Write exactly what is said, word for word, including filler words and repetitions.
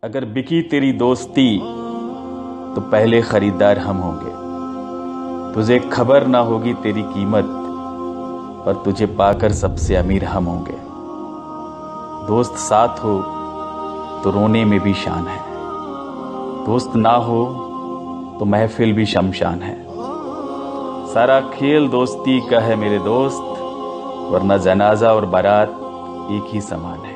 अगर बिकी तेरी दोस्ती तो पहले खरीदार हम होंगे। तुझे खबर ना होगी तेरी कीमत, पर तुझे पाकर सबसे अमीर हम होंगे। दोस्त साथ हो तो रोने में भी शान है, दोस्त ना हो तो महफिल भी शमशान है। सारा खेल दोस्ती का है मेरे दोस्त, वरना जनाजा और बारात एक ही समान है।